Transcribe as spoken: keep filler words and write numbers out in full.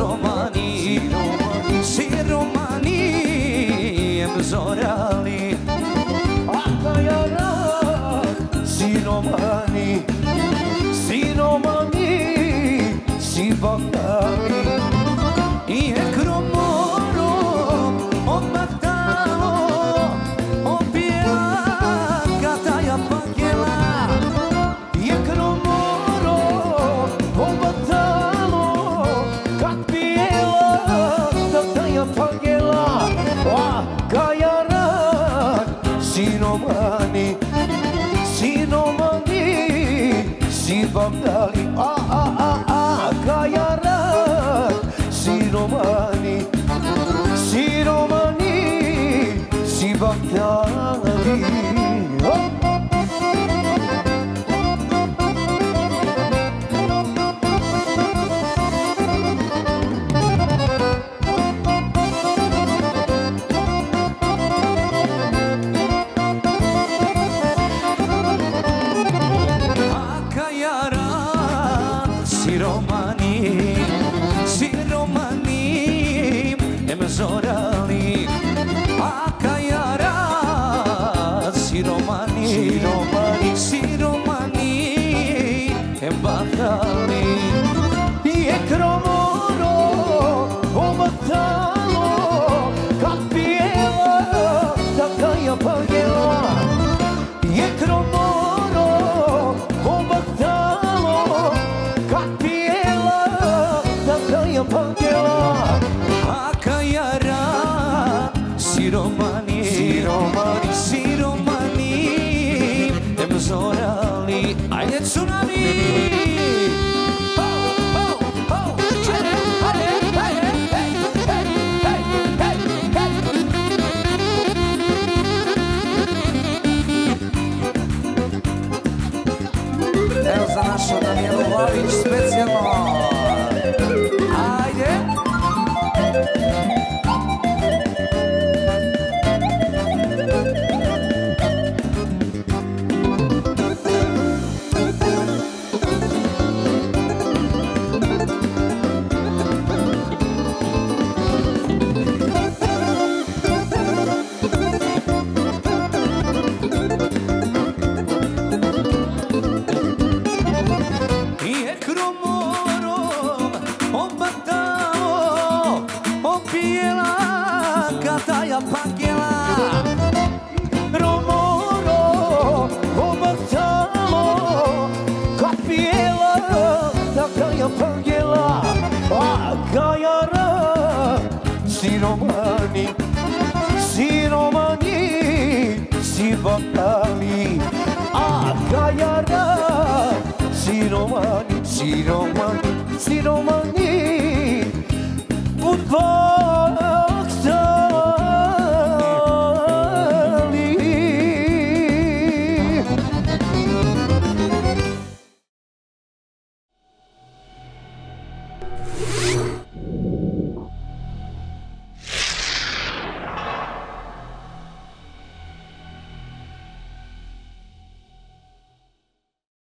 romani, si romani em zorali. Aka yarak, si romani, si romani, si baktali. I e kromoro, o baktalo, o pijela, kataja pakela. I e kromoro, o baktalo, kat pijela, kataja pakela. Aka yarak, si romani, si romani, si baktali. A a a a, aka yarak, si romani, si romani, si baktali. Oh. Aka yarak, si romani, si romani em zorali. Aka yarak, si romani, si romani, si romani em baktali. I e kromoro, o baktalo, kat pijela, kataja pakela. I e kromoro, o baktalo, kat pijela, kataja pakela. Aka yarak, si romani, si romani, si romani em zorali. Ajde tsunami! Ho, ho, ho! Ajde, ajde, ajde, hej, hej, hej, hej, hej! Evo za našu Danijelu Vlavić specijalno. Ajde! I e kromorom, o baktalo, o pijela, kataja pakela. Kromoro, o baktalo, kat pijela, kataja pakela. Aka yarak, si romani, si romani, si baktali. Aka yarak, si romani, si romani, si romani, goodbye.